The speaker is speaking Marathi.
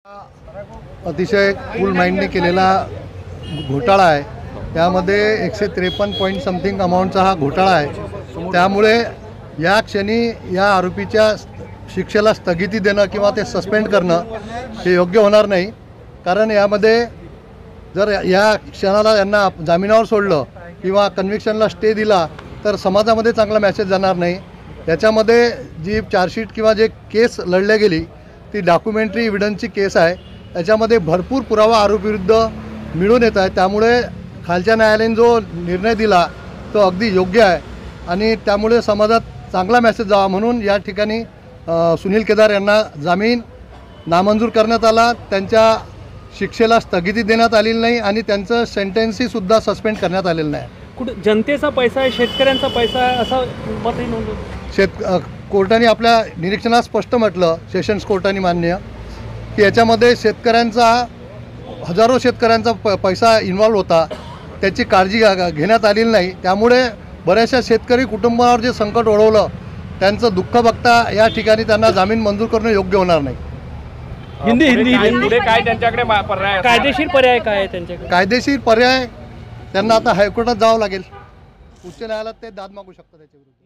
अतिशय कूल माइंडने केलेला घोटाळा आहे। त्यामध्ये 153 पॉइंट समथिंग अमाऊंटचा हा घोटाळा आहे। त्यामुळे या क्षणी या आरोपीच्या शिक्षेला स्थगिती देणं किंवा ते सस्पेंड करणं हे योग्य होणार नाही। कारण यामध्ये जर या क्षणाला यांना जामिनावर सोडलं किंवा कन्व्हिक्शनला स्टे दिला तर समाजामध्ये चांगला मेसेज जाणार नाही। याच्यामध्ये जी चार्जशीट किंवा जे केस लढल्या गेली ती डॉक्युमेंटरी एव्हिडन्सची केस आहे। त्याच्यामध्ये भरपूर पुरावा आरोपीविरुद्ध मिळून येत आहे। त्यामुळे खालच्या न्यायालयाने जो निर्णय दिला तो अगदी योग्य आहे आणि त्यामुळे समाजात चांगला मेसेज जावा म्हणून या ठिकाणी सुनील केदार यांना जामीन नामंजूर करण्यात आला। त्यांच्या शिक्षेला स्थगिती देण्यात आलेली नाही आणि त्यांचं सेंटेन्सही सुद्धा सस्पेंड करण्यात आलेलं नाही। कुठे जनतेचा पैसा आहे, शेतकऱ्यांचा पैसा आहे असं मतही नोंदवलं। कोर्टाने आपल्या निरीक्षणात स्पष्ट म्हटलं, सेशन्स कोर्टाने मान्य की याच्यामध्ये शेतकऱ्यांचा हजारो शेतकऱ्यांचा पैसा इन्व्हॉल्व होता, त्याची काळजी घेण्यात आलेली नाही। त्यामुळे बऱ्याचशा शेतकरी कुटुंबावर जे संकट ओढवलं त्यांचं दुःख बघता या ठिकाणी त्यांना जामीन मंजूर करणं योग्य होणार नाही। पुढे काय त्यांच्याकडे पर्याय, कायदेशीर पर्याय काय आहे त्यांच्याकडे? कायदेशीर पर्याय त्यांना आता हायकोर्टात जावं लागेल, उच्च न्यायालयात ते दाद मागू शकतात त्याच्याविरुद्ध।